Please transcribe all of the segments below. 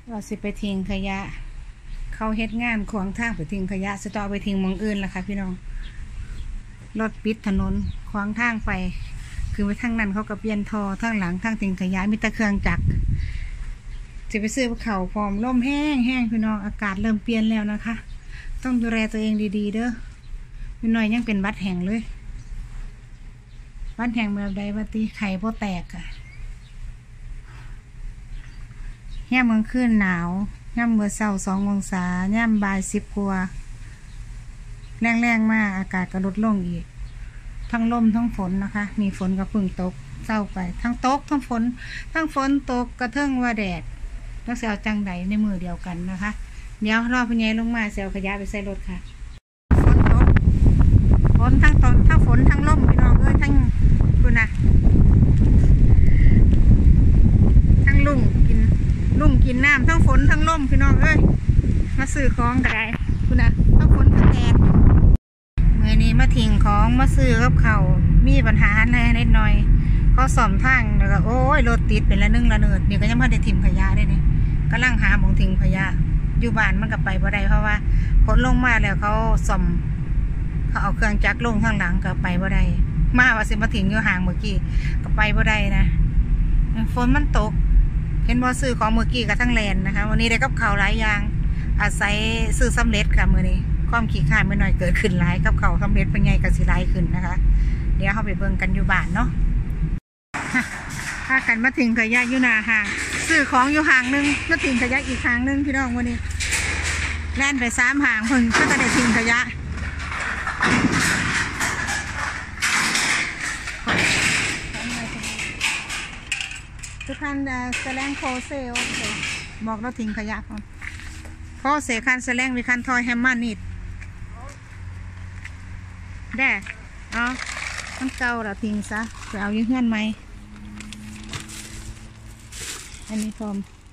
เราสิไปทิ้งขยะเขาเฮ็ดงานขวางทางไปทิ้งขยะสตอไปทิ้งมองอื่นล่ะค่ะพี่น้องรถปิดถนนขวางทางไปคือไปทางนั้นเขาก็เปลี่ยนทอทางหลังทางทิ้งขยะมีแต่เครื่องจักรจะไปซื้อเข่าพร้อมลมแห้งพี่น้องอากาศเริ่มเปลี่ยนแล้วนะคะต้องดูแลตัวเองดีๆเด้อพี่น้อยยังเป็นบัดแห้งเลยบัดแห้งแบบใดบัดตีไข่พอแตกอะแง่เมืองขึ้นหนาวย่ำเมื่อเช้า2 องศาย่ำบ่าย10 กว่าแรงมากอากาศก็ลดลงอีกทั้งลมทั้งฝนนะคะมีฝนก็พึ่งตกเศร้าไปทั้งตกทั้งฝนตกกระเทิงว่าแดดต้องเซลจังใดในมือเดียวกันนะคะเดี๋ยวรอพี่ใหญ่ลงมาเซลขยะไปใส่รถค่ะฝนทั้งฝนทั้งลมพี่น้องเอ้ยทั้งคุณนะทั้งลุ่งกินน้ำทั้งฝนทั้งลมพี่น้องเอ้ยมาซื้อของกันได้คุณนะทั้งฝนทั้งแดดเมื่อนี้มาทิ้งของมาซื้อกับเขามีปัญหาแน่นิดหน่อยเขาซ่อมทางแล้วก็โอ้ยรถติดเป็นละนึ่งละเนิดเดี๋ยวก็ยังไม่ได้ทิ้งขยะได้นี่กำลังหาหมองทิ้งขยะอยู่บ้านมันก็ไปบ่ได้เพราะว่าฝนลงมาแล้วเขาซ่อมเขาเอาเครื่องจักรลงข้างหลังก็ไปบ่ได้มาว่าสิมาทิ้งอยู่ห่างเมื่อกี้ก็ไปบ่ได้นะฝนมันตกเห็นบ่ซื้อของเมื่อกี้กับทั้งแลนนะคะวันนี้ได้กับข่าวหลายอย่างอาศัยซื้อสำเร็จค่ะมื้อนี้ความขี้ข้านไม่หน่อยเกิดขึ้นหลายกับข่าวสำเร็จเป็นไงกับสิหลายขึ้นนะคะเดี๋ยวเขาไปเบิ่งกันอยู่บ้านเนาะถ้ากันมาทิ้งขยะอยู่หน้าห้างซื้อของอยู่ห่างนึงมาทิ้งขยะอีกห่างนึงพี่น้องวันนี้แล่นไป3 ห่างเพิ่งก็จะได้ทิ้งขยะทุกท่านแสดงโคเซลบอกเราทิ้งขยะก่อนโคเซคันแสดงวิคันทอยแฮมมานิดแด่อ๋อมันเก่าเราทิ้งซะไปเอาอยู่เฮือนไหมอันนี้พร้อม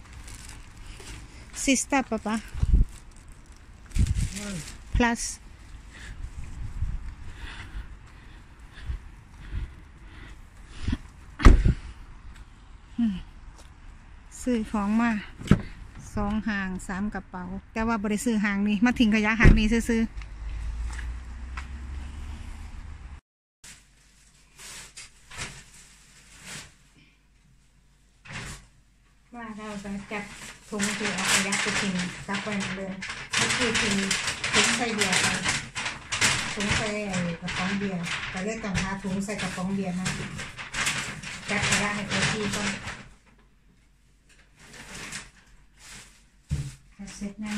ซิสเตอร์ปะ plusซื้อของมา2 ห่าง3 กระเป๋าแต่ว่าบริซื้อห่างนี้มาทิ้งขยะห่างนี้ซื้อว่าเราจะจัดถุงที่เอาขยะไปทิ้งซักไว้เลยนี่คือทิ้งถุงใส่เบียร์ไปถุงใส่กระป๋องเบียร์แต่เรียกต่างหากถุงใส่กระป๋องเบียร์นะจัดขยะให้ตัวที่ก็เสร็จนะ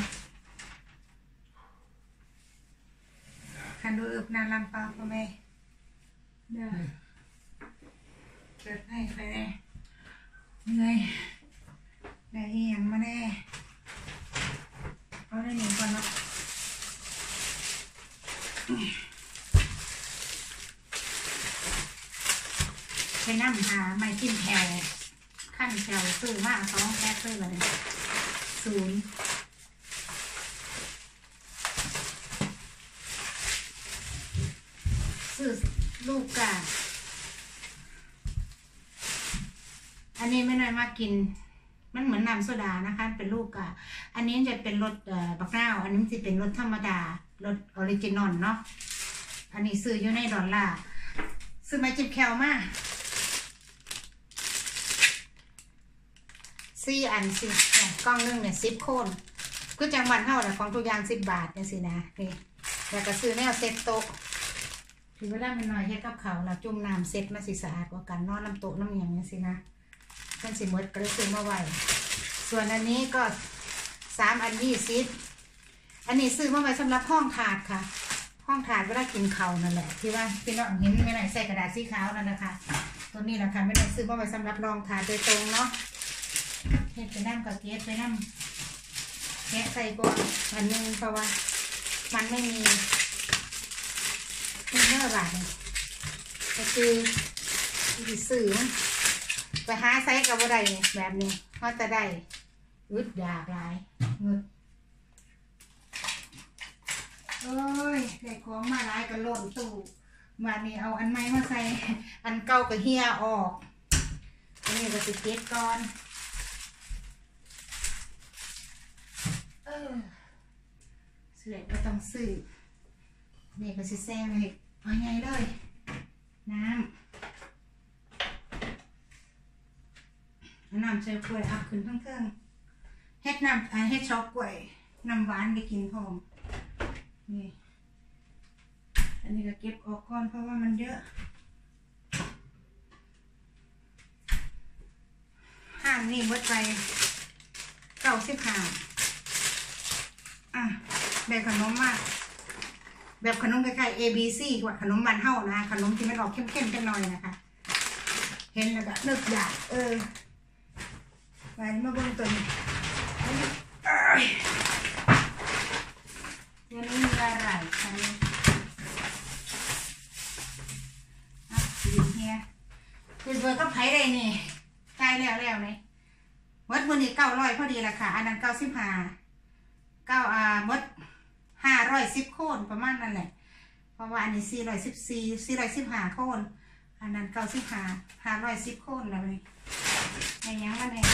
คันดูอึบนานลำปาพ่อแม่เด้อเกิดให้ไปแน่เหนื่อยได้เอียงมาแน่เอาได้หนึ่งก่อนเนาะไปนั่งหาไม้จิ้มแถวขั้นแถวซื้อมาก2 แพ็คซื้อมาเลย0ซื้อลูกกาอันนี้ไม่น้อยมากกินมันเหมือนน้ำโซดานะคะเป็นลูกกาอันนี้จะเป็นรสบักนาวอันนี้จะเป็นรสธรรมดารสออริจินอลเนาะอันนี้ซื้ออยู่ในดอลลาร์ซื้อมาจิบแคลมา4 อันสิกล่องนึงเนี่ย10 โคนก็จังหวัดเท่าแต่ของทุกอย่าง10 บาทเนี่ยสินะนี่แล้วก็ซื้อแนวเซ็ตโต๊ะถือเวลามันหน่อยเฮ็ดกับเขาเราจุ่มน้ำเซ็ตมาสิสะอาดกว่ากันนอนน้ำโต๊ะน้ำอย่างนี้สินะกันสิหมดก็เลยซื้อมาไว้ส่วนอันนี้ก็3 อัน20อันนี้ซื้อมาไว้สำหรับห้องถาดค่ะห้องถาดเวลากินเขานั่นแหละที่ว่าพี่น้องเห็นไม่ไหนใส่กระดาษสีขาวนั่นนะคะตัวนี้แหละค่ะไม่ได้ซื้อมาไว้สำหรับรองถาดโดยตรงเนาะเฮ็ดไปนั่งกับเกสไปนั่งแกะใส่ก่อนอันนึงเพราะว่ามันไม่มีเนื้อบาทก็คือสื่อไปหาไซส์กับว่าใดแบบนี้เขาจะได้อึดอยากหลายเงินโอ้ยได้ของมาหลายก็หล่นตู้มานี่เอาอันใหม่มาใส่อันเก่าก็เหี่ยออกอันนี้ก็สิเก็บก่อนเล็ดก็ต้องซื้อนี่ก็สิแซ่เลยเอาไงเลยน้ำใส่กล้วยอัพขึ้นทั้งเครื่องเฮ็ดน้ำเฮ็ดช็อกกล้วยน้ำหวานไปกินพร้อมนี่อันนี้ก็เก็บออกก่อนเพราะว่ามันเยอะห้างนี่เบิดไป95แบบขนมมากแบบขนมคล้ายๆ ABC กว่าขนมบ้านเฮานะขนมที่มันออกเข้มๆกันหน่อยนะคะเห็นแล้วก็นึกอยากไปมาเบิ่งตัวนี้วันนี้มีอะไรคะดีเฮียคือเบอร์ก็ไผ่ได้นี่ใกล้แล้วนี่วัดวันนี้900พอดีละค่ะอันนั้น95มด510โคนประมาณนั่นแหละเพราะว่าอันนี้415โคนอันนั้น510โคนแล้วนี่ในยังมันเอง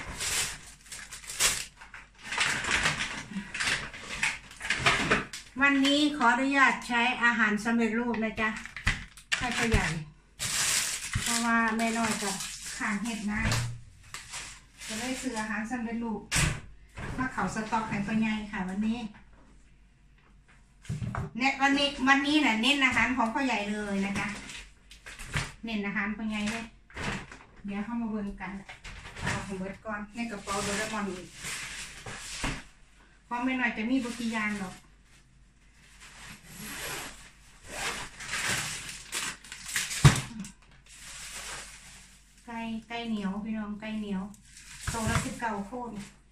วันนี้ขออนุญาตใช้อาหารสำเร็จรูปนะจ๊ะให้พ่อใหญ่เพราะว่าแม่น้อยกับขาดเห็ดนะจะได้ซื้ออาหารสำเร็จรูปมาเขาสต็อกให้พ่อใหญ่ค่ะวันนี้เนี่ยวันนี้น่ะเน้นอาหารของพ่อใหญ่เลยนะจ๊ะเน้นอาหารพ่อใหญ่เลยเดี๋ยวเข้ามาเบิ่งกันเอาของเบิร์ดก่อนในกระเป๋าโดเรมอนอีกเพราะแม่น้อยจะมีบุกิยานหรอกไก่เหนียวพี่น้องไก่เหนียวโตละ19โคน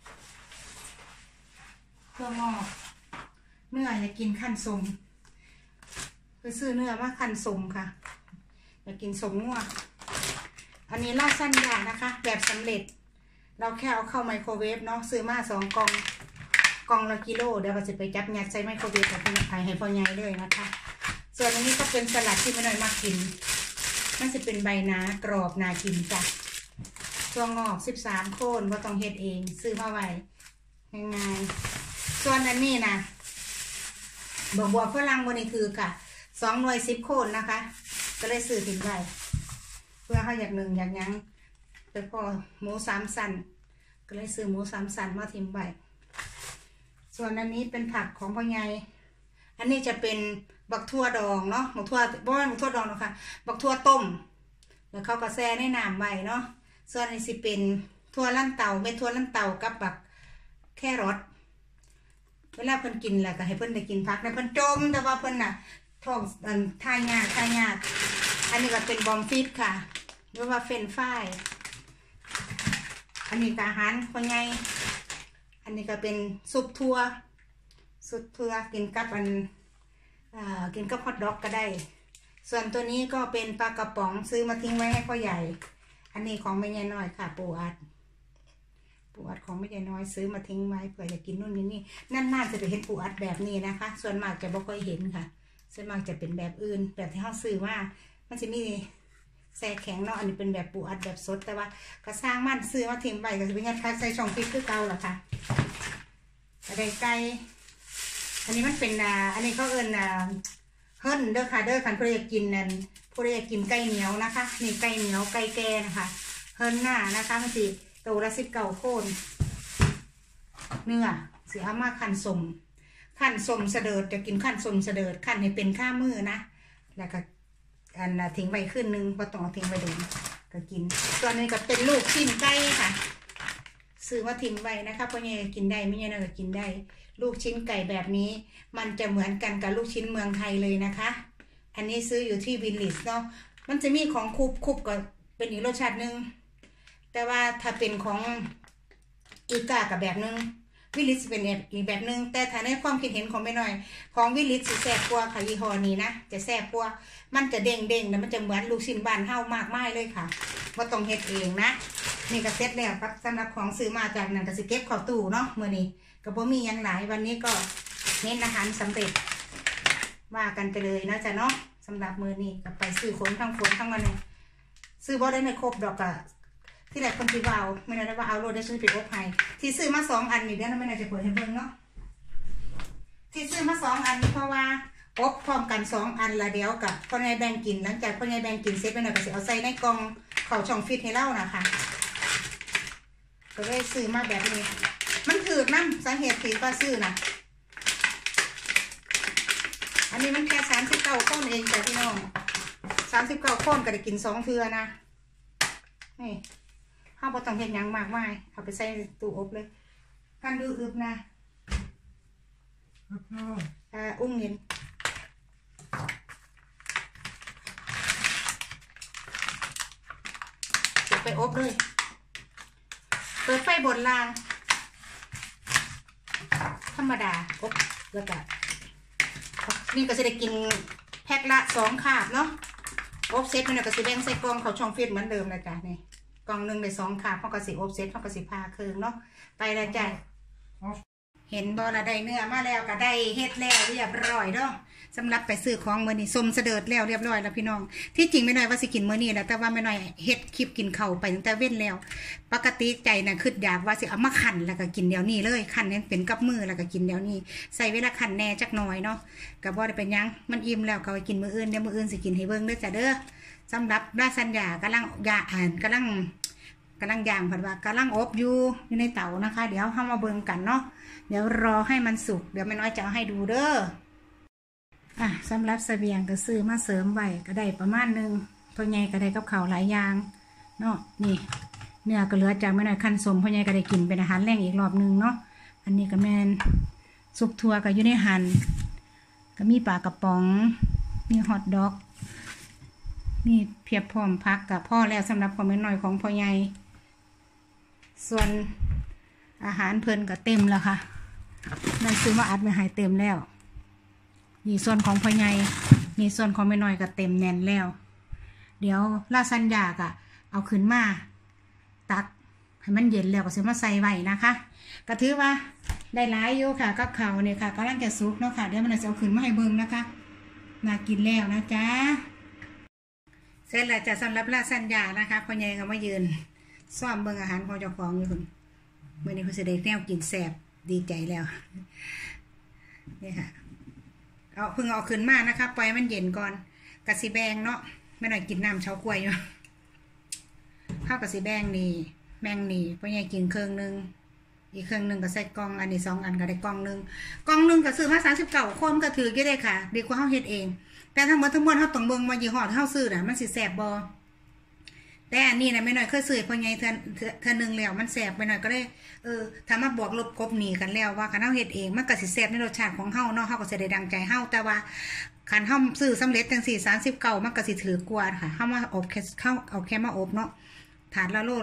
เพื่องอกเนื้ออยากกินขั้นสมไปซื้อเนื้อมาขั้นสมค่ะอยากกินสมงัวอันนี้ลาซานญ่านะคะแบบสำเร็จเราแค่เอาเข้าไมโครเวฟเนาะซื้อมา2 กล่องละกิโลเดี๋ยวเราจะไปจับยัดใส่ไมโครเวฟกับพี่น้องให้พอใหญ่เลยนะคะส่วนอันนี้ก็เป็นสลัดที่ไม่น้อยมากกินมันจะเป็นใบหนากรอบนากินจ้ะตัวงอก13โคนว่าต้องเฮ็ดเองซื้อมาไว้ง่ายๆส่วนอันนี้นะบวกฝรั่งบนนี้คือค่ะ2 หน่วย10โคนนะคะก็เลยซื้อถึงไว้เพื่อเขาอยากอยากยั้งไปพอหมู3 สันก็เลยซื้อหมู3 สันมาทิ้งไว้ส่วนอันนี้เป็นผักของพ่อใหญ่อันนี้จะเป็นบักทั่วดองเนาะบักทั่วบ่บักทั่วดองนะคะบักทั่วต้มแล้วเขาก็แช่ในน้ำไว้เนาะส่วนนี้สิเป็นทั่วลั่นเต่าเม็ดทั่วลั่นเต่ากับบักแครอทเวลาเพิ่นกินแหละก็ให้เพิ่นได้กินผักนะเพิ่นจมแต่ว่าเพิ่นน่ะท้องทายยากอันนี้ก็เป็นบอมฟิตค่ะหรือว่าเฟรนช์ฟรายอันนี้ก็อาหารพ่อใหญ่อันนี้ก็เป็นซุปทั่วกินกับกินกับฮอทดอกก็ได้ส่วนตัวนี้ก็เป็นปลากระป๋องซื้อมาทิ้งไว้ให้พ่อใหญ่อันนี้ของแม่ใหญ่น้อยค่ะปูอัดของแม่ใหญ่น้อยซื้อมาทิ้งไว้เผื่อจะกินนู่นนี่นานๆจะไปเห็นปูอัดแบบนี้นะคะส่วนมากจะไม่ค่อยเห็นค่ะส่วนมากจะเป็นแบบอื่นแบบที่เขาซื้อว่ามันจะมีแซ่แข็งเนาะอันนี้เป็นแบบปูอัดแบบสดแต่ว่าก็สร้างมันซื้อมาทิ้งไว้ก็จะเป็นยัดใส่ช่องฟิตคือเก่าแหละค่ะอะไรไก่อันนี้มันเป็นอันนี้เขาเอิ้นเฮิร์นเด้อค่ะเด้อคันผู้ใดอยากกินนั่นผู้ใดอยากกินไก่เหนียวนะคะนี่ไก่เหนียวไก่แก่นะคะเฮิร์นหน้านะคะมันสิโตละ19โคนเนื้อเสียมาขั้นสมเสดิร์ดจะกินขั้นสมเสดิร์ดขั้นให้เป็นข้ามือนะแล้วก็อันทิ้งไว้ขึ้นนึงพอต้องทิ้งไว้ดูก็กินตัวนี้ก็เป็นลูกชิ้นไก่ค่ะซื้อมาทิ้งไว้นะคะเพราะเนี่ยกินได้ไม่ใช่นะก็กินได้ลูกชิ้นไก่แบบนี้มันจะเหมือนกันกับลูกชิ้นเมืองไทยเลยนะคะอันนี้ซื้ออยู่ที่วิลลิสเนาะมันจะมีของคุบก็เป็นอีกรสชาตินึงแต่ว่าถ้าเป็นของอีกากับแบบนึงวิลลิสเป็นอีกแบบนึงแต่ถ้าในความคิดเห็นของไม่น้อยของวิลลิสแซ่บกว่าค่ะยี่ห้อนี้นะจะแซ่บกว่ามันจะเด้งแล้วมันจะเหมือนลูกชิ้นบ้านเฮามากมายเลยค่ะว่าต้องเฮ็ดเองนะนี่ก็เซ็ตแล้วครับสำหรับของซื้อมาจากนั่นก็สิเก็บเข้าตู้เนาะมื้อนี้ก็บ่มีอย่างหลายวันนี้ก็เน้นอาหารสำเร็จว่ากันไปเลยนะจ๊ะเนาะสำหรับมื้อนี้ก็ไปซื้อทั้งวันนี้ซื้อบ่ได้ในครบดอกก็ที่แรกคนที่ว่าไม่ได้ว่าเอาโลดได้ซื้อไปอบให้ที่ซื้อมา2 อันนี่เดี๋ยวไม่ได้จะเปิดให้เบิ่งเนาะที่ซื้อมา2 อันเพราะว่าอบพร้อมกัน2 อันละเดี๋ยวกับพ่อใหญ่แบ่งกินหลังจากพ่อใหญ่แบ่งกินเสร็จไปหน่อยก็จะเอาใส่ในกล่องเข้าช่องฟิตให้เล่านะคะก็เลยซื้อมาแบบนี้มันถือน้ำสาเหตุที่ว่าซื้อนะอันนี้มันแค่39 คนเองแต่พี่น้อง39 คนก็ได้กิน2 เทื่อนะนี่ข้าวบดต้องเห็นยังมากมายเอาไปใส่ตู้อบเลยกันดูอึบนะอุ้งเงินเดี๋ยวไปอบเลยเปิดไฟบนล่างธรรมดาอบแล้วก็นี่ก็จะได้กินแพ็คละ2 คาบเนาะอบเซตมันก็จะแบ่งใส่กล่องเขาช่องฟิตเหมือนเดิมนะจ๊ะนี่กล่องหนึ่งใน2 คาบเขาก็สิอบเซตเขาก็สิพาคืนเนาะไปแล้วจ้ะเห็นบอละได้เนื้อมาแล้วก็ได้เฮ็ดแล้วเรียบร้อยเนาะสำหรับไปซื้อของมื้อนี้สมเสด็จแล้วเรียบร้อยแล้วพี่น้องที่จริงไม่น้อยว่าสิกินมื้อนี้แหละแต่ว่าไม่น้อยเฮ็ดคลิปกินข้าวไปตั้งแต่เว้นแล้วปกติใจน่ะคิดอยากว่าสิเอามาคั่นแล้วก็กินเดี๋ยวนี้เลยคั่นให้เป็นกับมือแล้วก็กินเดี๋ยวนี้ใส่เวลาคั่นแน่จักหน่อยเนาะก็บ่ได้เป็นหยังมันอิ่มแล้วก็ไปกินมื้ออื่นเดี๋ยวมื้ออื่นสิกินให้เบิ่งเด้อจ้ะเด้อสำหรับราสัญญากำลังกำลังย่างผัดว่ากำลังอบอยู่ในเตานะคะเดี๋ยวเข้ามาเบิ่งกันเนาะเดี๋ยวรอให้มันสุกเดี๋ยวไม่น้อยจะให้ดูเด้อสำหรับเสบียงก็ซื้อมาเสริมไว้ก็ได้ประมาณนึงพ่อใหญ่ก็ได้กับข้าวหลายอย่างเนาะนี่เนื้อก็เหลือจากไม่น้อยคั้นสมพ่อใหญ่ก็ได้กินเป็นอาหารแรงอีกรอบนึงเนาะอันนี้ก็แมนซุปทั่วก็อยู่ในหั่นก็มีปลากระป๋องมีฮอทดอกมีเพียบพร้อมพักกับพ่อแล้วสำหรับความไม่น้อยของพ่อใหญ่ส่วนอาหารเพลินก็เต็มแล้วค่ะนั่นซื้อมาอัดไว้ให้เต็มแล้วนี่ส่วนของพ่อใหญ่นี่ส่วนของแม่น้อยก็เต็มแน่นแล้วเดี๋ยวลาซานญ่าก็เอาขึ้นมาตักให้มันเย็นแล้วก็ซื้อมาใส่ไว้นะคะก็ถือว่าได้หลายอยู่ค่ะกับข้าวเนี่ยค่ะกำลังจะสุกเนาะค่ะเดี๋ยวมันจะเอาขึ้นมาให้เบิ่งนะคะน่ากินแล้วนะจ๊ะเสร็จแล้วจะสำหรับลาซานญ่านะคะพ่อใหญ่ก็มายืนซ้อมเบิ่งอาหารของเจ้าของอยู่คุณเมื่อนี้คุณเสด็จแนวกินแซ่บดีใจแล้วนี่ค่ะเพิ่งเอาขึ้นมานะคะปล่อยมันเย็นก่อนกะสิแบงเนาะไม่หน่อยกินน้ำเฉากล้วยอยู่ข้าวกะสิแบงนี่แบงนี่พ่อใหญ่กินเครื่องนึงอีกเครื่องนึงก็ใส่กล่องอันนี้2 อันก็ได้กล่องนึงก็ซื้อมา39 คนก็ถือกี่ได้ค่ะดีกว่าเขาเฮ็ดเองแต่ทั้งหมดเขาต้องเบิ่งมายี่ห้อที่เขาซื้อน่ะมันสิแซ่บบ่แต่อันนี้นะไม่หน่อยเคยซื้อพ่อใหญ่เธอนึงแล้วมันแสบไปหน่อยก็ได้ถ้ามาบวกลบกบหนีกันแล้วว่าคันเฮาเฮ็ดเองมันก็สิแสบในรสชาติของเฮาเนาะเฮาก็สิได้ดังใจเฮาแต่ว่าคันเฮาซื้อสำเร็จจังซี่39มันก็สิถือกว่าค่ะเฮามาอบแค่เอาแค่มาอบเนาะถาดละโล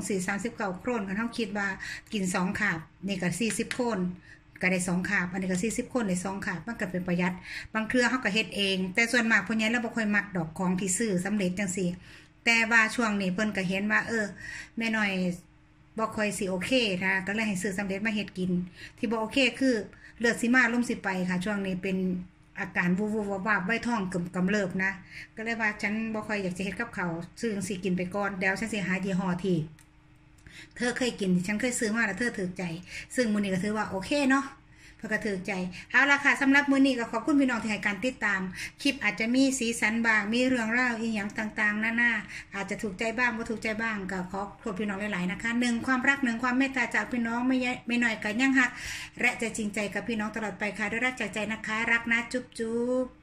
39 โครนคันเฮาคิดว่ากิน2 คาบนี่ก็40 โครนก็ได้2 คาบอันนี้ก็40 โครนได้2 คาบมันก็เป็นประหยัดบางเครือเฮาก็เฮ็ดเองแต่ส่วนมากพ่อใหญ่เราบ่ค่อยมักดอกของที่ซื้อสำเร็จจังซี่แต่ว่าช่วงนี้เพิ่นก็เห็นว่าแม่น้อยบ่ค่อยสิโอเคนะก็เลยให้ซื้อสำเร็จมาเฮ็ดกินที่บ่โอเคคือเลือดสิมาลมสิไปค่ะช่วงนี้เป็นอาการวูบๆวาบๆไว้ท้องกำเริบนะก็เลยว่าฉันบ่ค่อยอยากจะเฮ็ดกับข้าวซื้อจังซี่กินไปก่อนเดี๋ยวฉันสิหายี่ห้อที่เธอเคยกินฉันเคยซื้อมาแล้วเธอถูกใจซึ่งมื้อนี้ก็ถือว่าโอเคเนาะเพื่อกระถือใจเอาละค่ะสำหรับมื้อนี้ก็ขอบคุณพี่น้องที่ให้การติดตามคลิปอาจจะมีสีสันบางมีเรื่องราวอีกอย่างต่างๆหน้าอาจจะถูกใจบ้างไม่ถูกใจบ้างก็ขอโทษพี่น้องหลายๆนะคะ1ความรัก1ความเมตตาจากพี่น้องไม่น้อยกันยังหักและจะจริงใจกับพี่น้องตลอดไปค่ะด้วยรักจากใจนะคะรักนะจุ๊บ